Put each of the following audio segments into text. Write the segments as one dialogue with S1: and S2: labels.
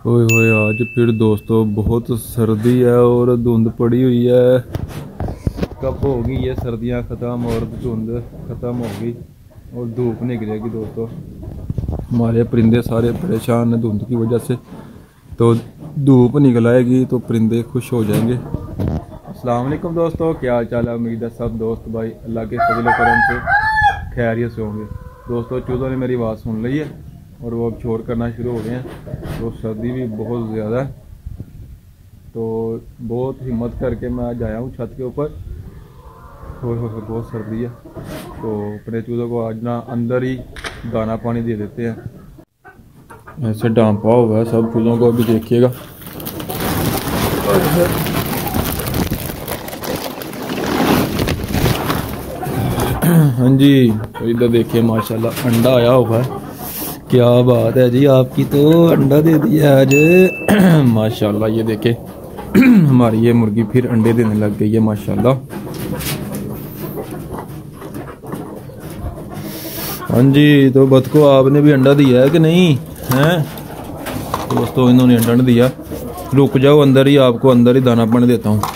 S1: ओए होए आज फिर दोस्तों बहुत सर्दी है और धुंध पड़ी हुई है। कब होगी ये सर्दियां ख़त्म और धुंध ख़त्म होगी और धूप निकलेगी दोस्तों। हमारे परिंदे सारे परेशान हैं धुंध की वजह से, तो धूप निकल आएगी तो परिंदे खुश हो जाएंगे। अस्सलाम वालेकुम दोस्तों, क्या हाल चाल है? उम्मीद है सब दोस्त भाई अल्लाह के फजल करम से खैरियत से होंगे। दोस्तों चूज़ों ने मेरी आवाज़ सुन ली है और वो अब शोर करना शुरू हो गए हैं, तो सर्दी भी बहुत ज़्यादा है, तो बहुत हिम्मत करके मैं आज आया हूँ छत के ऊपर। बहुत सर्दी है, तो अपने चूज़ों को आज ना अंदर ही दाना पानी दे देते हैं। ऐसे डांपा हुआ है सब चूज़ों को, अभी देखिएगा। हाँ जी, तो इधर देखिए माशाल्लाह अंडा आया हुआ है। क्या बात है जी, आपकी तो अंडा दे दिया आज माशाल्लाह। ये देखे हमारी ये मुर्गी फिर अंडे देने लग गई है माशाल्लाह। हाँ जी, तो बत को आपने भी अंडा दिया है कि नहीं हैं? दोस्तों इन्होंने अंडा नहीं दिया, रुक जाओ अंदर ही, आपको अंदर ही दाना पानी देता हूँ।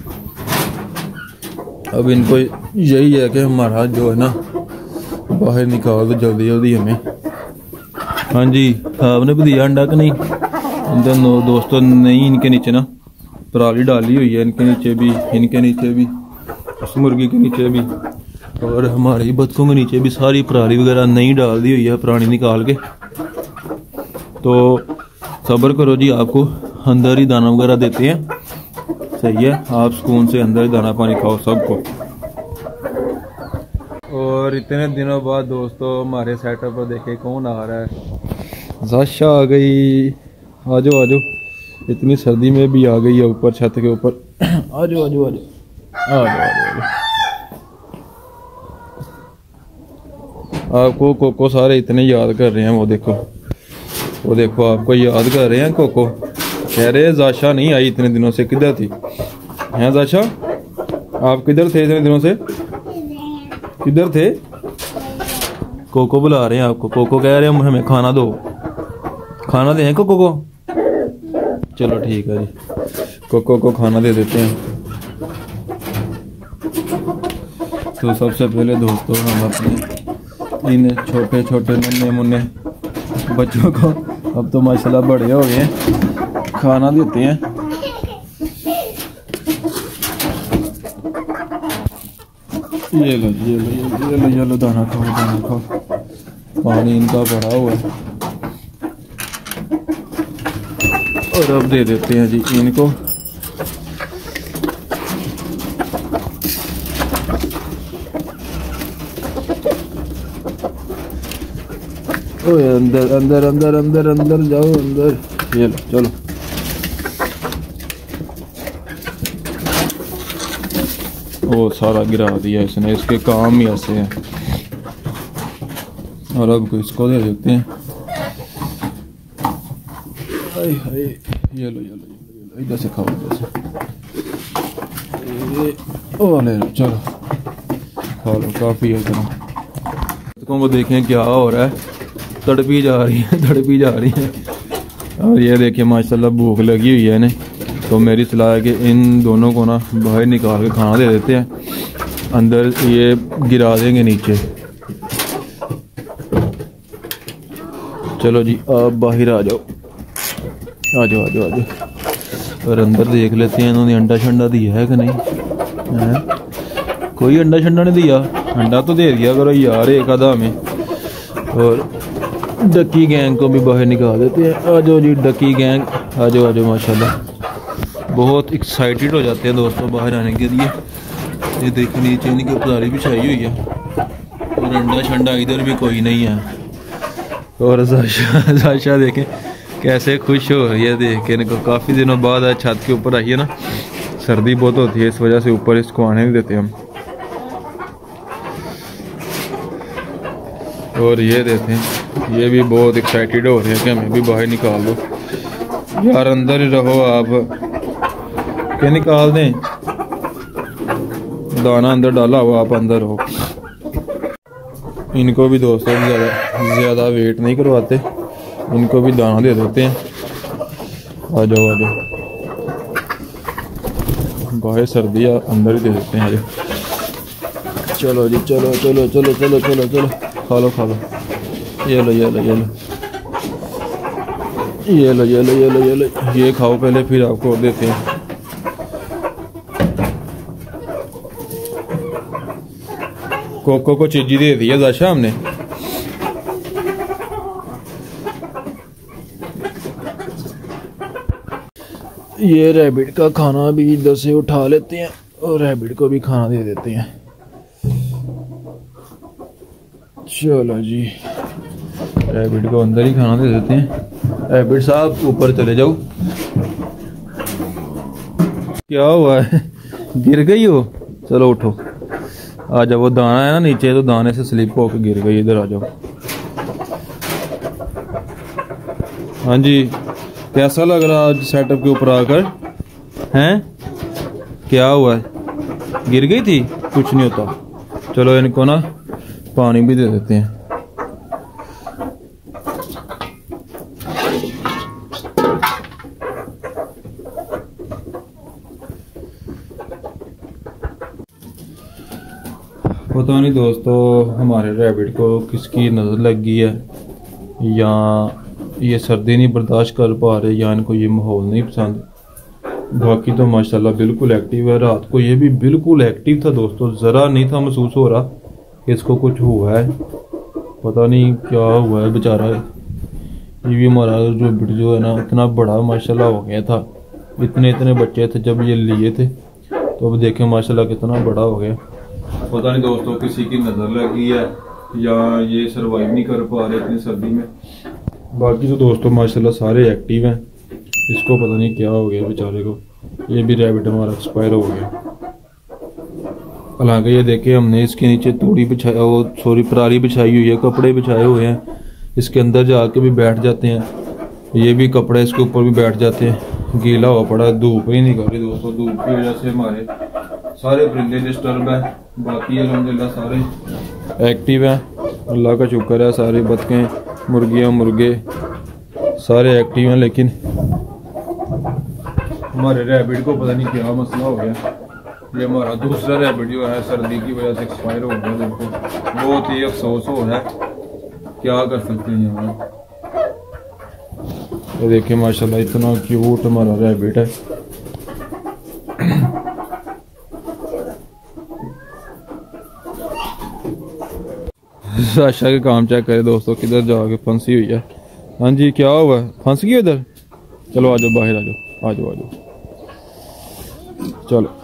S1: अब इनको यही है कि हमारा जो है ना बाहर निकाल दो जल्दी जल्दी हमें। हाँ जी, आपने भी दिया अंडा कि नहीं? अंदर दोस्तों नहीं, इनके नीचे ना पराली डाली हुई है, इनके नीचे भी, इनके नीचे भी, उस मुर्गी के नीचे भी और हमारे बच्चों के नीचे भी सारी पराली वगैरह नहीं डाल दी हुई है पुरानी निकाल के। तो सब्र करो जी, आपको अंदर ही दाना वगैरह देते हैं, सही है। आप सुकून से अंदर ही दाना पानी खाओ सबको। और इतने दिनों बाद दोस्तों हमारे सेटअप पर देखे कौन आ रहा है। जाशा आ गई, आ जाओ आ जाओ, इतनी सर्दी में भी आ गई है ऊपर छत के ऊपर। आ जाओ आ जाओ आ जाओ आ जाओ आ जाओ। आपको कोको सारे इतने याद कर रहे हैं, वो देखो आपको याद कर रहे हैं। कोको कह रहे जाशा नहीं आई इतने दिनों से, किधर थी? हैं जाशा, आप किधर थे इतने दिनों से? किधर थे? कोको बुला रहे हैं आपको, कोको कह रहे हैं हमें खाना दो, खाना दें कोको को। चलो ठीक है जी, कोको को खाना दे देते हैं। तो सबसे पहले दोस्तों हम अपने इन छोटे छोटे नन्हे मुन्ने बच्चों को, अब तो माशाल्लाह बड़े हो गए हैं, खाना देते हैं। ये लो ये लो ये लो ये लो, दाना खाओ दाना खाओ, पानी इनका भरा हुआ है। और अब दे देते हैं जी इनको। ओए अंदर अंदर अंदर अंदर अंदर जाओ अंदर, ये लो चलो। वो सारा गिरा दिया इसने, इसके काम ही ऐसे हैं। और अब इसको दे देते हैं। हाय हाय, ये लो ये लो इधर से खाओ, इधर से। ओ ले लो चलो खा लो, काफ़ी है इतना। को देखें क्या हो रहा है, तड़पी जा रही है तड़पी जा रही है। और ये देखिए माशाल्लाह भूख लगी हुई है इन्हें, तो मेरी सलाह है कि इन दोनों को ना बाहर निकाल के खाना दे देते हैं, अंदर ये गिरा देंगे नीचे। चलो जी आप बाहर आ जाओ आ जाओ आ जाओ आ जाओ। और अंदर देख लेते हैं इन्होंने अंडा शंडा दिया है कि नहीं है? कोई अंडा शंडा नहीं दिया, अंडा तो दे दिया करो यार एक आधा में। और डकी गैंग को भी बाहर निकाल देते हैं। आ जाओ जी डकी गैंग, आ जाओ माशाल्लाह। बहुत एक्साइटेड हो जाते हैं दोस्तों बाहर आने के लिए। ये देखिए नीचे इनकी पराली बिछाई हुई है और अंडा शंडा इधर भी कोई नहीं है। और जाशा देखें कैसे खुश हो रही है देख के इनको, काफ़ी दिनों बाद आज छत के ऊपर आई है ना। सर्दी बहुत होती है इस वजह से ऊपर इसको आने नहीं देते हम। और ये देते हैं, ये भी बहुत एक्साइटेड हो रहे हैं कि हमें भी बाहर निकाल दो यार, अंदर ही रहो आप, क्या निकाल दें? दाना अंदर डाला हुआ, आप अंदर हो। इनको भी दोस्तों ज़्यादा वेट नहीं करवाते, इनको भी दाना दे देते हैं। आ जाओ आ जाओ, बाहर सर्दी है, अंदर ही दे देते हैं। आज चलो जी, चलो चलो चलो चलो चलो चलो, खा लो खा लो, ये लो ये लो ये लो ये लो ये लो ये लो ये लो, ये खाओ पहले, फिर आपको देते हैं। कोको को चीजी दे दी है दाशा हमने। ये रैबिट का खाना भी इधर से उठा लेते हैं और रैबिट को भी खाना दे देते हैं। चलो जी, रैबिट को अंदर ही खाना दे देते हैं। रैबिट साहब ऊपर चले जाओ। क्या हुआ है, गिर गई हो? चलो उठो, आ जाओ। वो दाना है ना नीचे, तो दाने से स्लिप होकर गिर गई। इधर आ जाओ। हाँ जी, कैसा लग रहा आज सेटअप के ऊपर आकर? हैं, क्या हुआ है? गिर गई थी? कुछ नहीं होता। चलो इनको ना पानी भी दे देते हैं। पता नहीं दोस्तों, हमारे रैबिट को किसकी नज़र लग गई है, या ये सर्दी नहीं बर्दाश्त कर पा रहे, या इनको ये माहौल नहीं पसंद। बाकी तो माशाल्लाह बिल्कुल एक्टिव है। रात को ये भी बिल्कुल एक्टिव था दोस्तों, ज़रा नहीं था महसूस हो रहा कि इसको कुछ हुआ है। पता नहीं क्या हुआ है बेचारा। ये भी हमारा जो है ना, इतना बड़ा माशाल्लाह हो गया था। इतने इतने बच्चे थे जब ये लिए थे, तो अब देखें माशाल्लाह कितना बड़ा हो गया। पता नहीं दोस्तों, किसी की नज़र लग गई है या ये सरवाइव नहीं कर पा रहे इतनी सर्दी में। बाकी तो दोस्तों माशाल्लाह सारे एक्टिव हैं। इसको पता नहीं क्या हो गया बेचारे को। ये भी रैबिट हमारा एक्सपायर हो गया। हालांकि ये देखे हमने इसके नीचे तूड़ी बिछाई, वो सॉरी पराली बिछाई हुई है, कपड़े बिछाए हुए हैं। इसके अंदर जाके भी बैठ जाते हैं, ये भी कपड़े इसके ऊपर भी बैठ जाते हैं। गीला हुआ पड़ा, धूप ही नहीं कर रही दोस्तों। धूप की वजह से हमारे सारे परिंदे डिस्टर्ब है। बाकी अल्हम्दुलिल्लाह सारे एक्टिव हैं, अल्लाह का शुक्र है। सारी बतखें, मुर्गियाँ, मुर्गे सारे एक्टिव हैं। लेकिन हमारे रैबिट को पता नहीं क्या मसला हो गया। ये हमारा दूसरा रैबिट जो है सर्दी की वजह से एक्सपायर हो गया। देखो बहुत ही अफसोस हो रहा है, क्या कर सकते हैं हमें। ये देखिए माशाल्लाह इतना क्यूट हमारा रैबिट है। साशा के काम चेक करे दोस्तों, किधर जाके फंसी हुई है। हाँ जी, क्या हुआ है? फंस गई उधर? चलो आ जाओ, बाहर आ जाओ, आ जाओ आ जाओ। चलो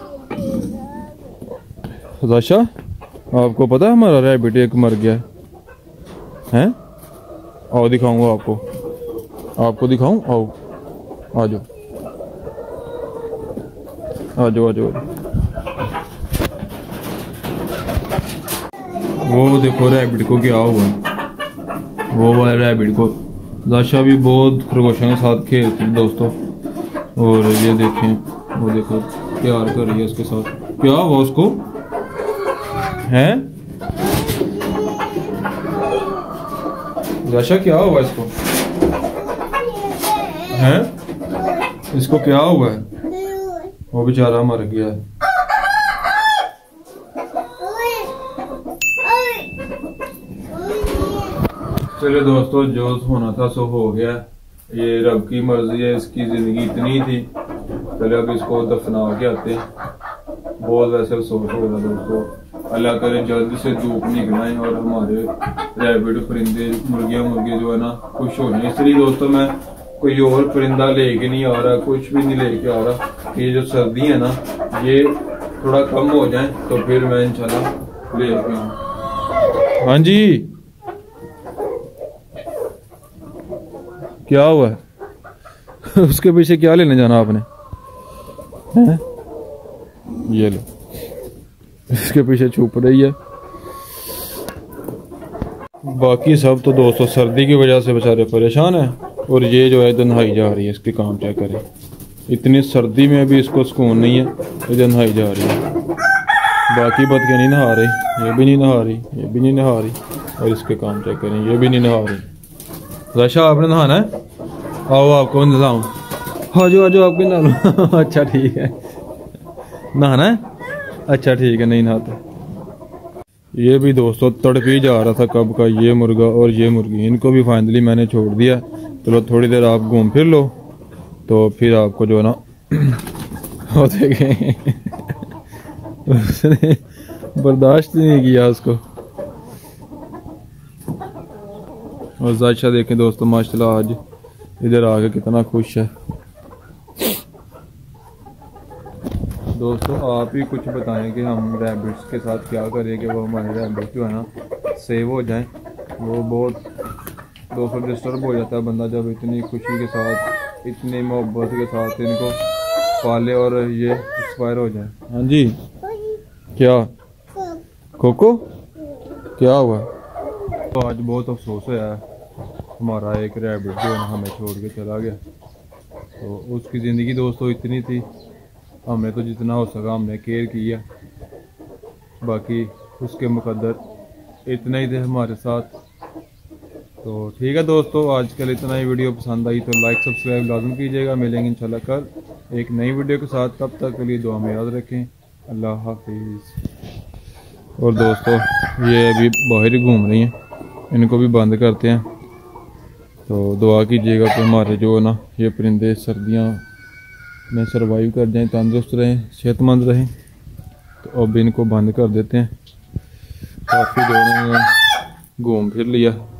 S1: साशा, आपको पता है हमारा रैबिट एक मर गया है? आओ दिखाऊंगा आपको, आपको दिखाऊं, आओ आ जाओ आ जाओ आ जाओ। वो देखो रैबिट को क्या हुआ, वो वाला रैबिट को। दाशा भी बहुत खरगोशों के साथ खेलती है दोस्तों, और ये देखें, वो देखो प्यार कर रही है उसके साथ। क्या हुआ उसको है? दाशा क्या हुआ इसको है? इसको क्या हुआ है? वो बेचारा मर गया है। चलो दोस्तों, जो होना था सो हो गया। ये रब की मर्जी है, इसकी जिंदगी इतनी थी। चलो अब इसको दफना के आते हैं। बहुत वैसे अफसोस हो रहा दोस्तों। अल्लाह करे जल्द से धूप निकलाए और हमारे रैबिट, परिंदे, मुर्गियाँ, मुर्गे जो है ना खुश हो जाए। इसलिए दोस्तों मैं कोई और परिंदा लेके नहीं आ रहा, कुछ भी नहीं लेके आ रहा। ये जो सर्दी है ना, ये थोड़ा कम हो जाए तो फिर मैं इंशाल्लाह लेके आऊँ। हाँ जी, क्या हुआ है? उसके पीछे क्या लेने जाना आपने? हैं? ये लो, इसके पीछे छुप रही है। बाकी सब तो दोस्तों सर्दी की वजह से बेचारे परेशान हैं। और ये जो है इधर नहाई जा रही है, इसके काम क्या करें। इतनी सर्दी में भी इसको सुकून नहीं है, इधर नहाई जा रही है। बाकी बतखें नहीं नहा रही, ये भी नहीं नहा रही, ये भी नहीं नहा रही, और इसके काम क्या करें, ये भी नहीं नहा रही। राशा आपने नहाना है? आओ आपको नहलाऊं। आ जाओ आपके नहा। अच्छा ठीक है, नहाना है, अच्छा ठीक है, नहीं नहाते। ये भी दोस्तों तड़पी जा रहा था कब का, ये मुर्गा और ये मुर्गी, इनको भी फाइनली मैंने छोड़ दिया। चलो थोड़ी देर आप घूम फिर लो तो फिर आपको जो ना हो देखें। उसने बर्दाश्त ही नहीं किया उसको। और जायशा देखें दोस्तों माशाल्लाह आज इधर आके कितना खुश है। दोस्तों आप ही कुछ बताएं कि हम रैबिट्स के साथ क्या करें कि वो हमारे रैबिट्स जो है ना सेव हो जाएं। वो बहुत दोस्तों डिस्टर्ब हो जाता है बंदा जब इतनी खुशी के साथ इतनी मोहब्बत के साथ इनको पाले और ये एक्सपायर हो जाए। हाँ जी क्या कोको क्या हुआ? तो आज बहुत अफसोस है, हमारा एक रैबिट जो है ना हमें छोड़ के चला गया। तो उसकी ज़िंदगी दोस्तों इतनी थी, हमने तो जितना हो सका हमने केयर किया, बाकी उसके मुकद्दर इतना ही थे हमारे साथ। तो ठीक है दोस्तों, आजकल इतना ही। वीडियो पसंद आई तो लाइक सब्सक्राइब लाजम कीजिएगा। मिलेंगे इंशाल्लाह कल एक नई वीडियो के साथ, तब तक के लिए दुआ में याद रखें। अल्लाह हाफिज़। और दोस्तों ये अभी बाहर ही घूम रही हैं, इनको भी बंद करते हैं। तो दुआ कीजिएगा कि हमारे जो ना ये परिंदे सर्दियाँ में सरवाइव कर जाएं, तंदुरुस्त रहें, सेहतमंद रहें। तो अब इनको बंद कर देते हैं। काफ़ी दोनों घूम फिर लिया।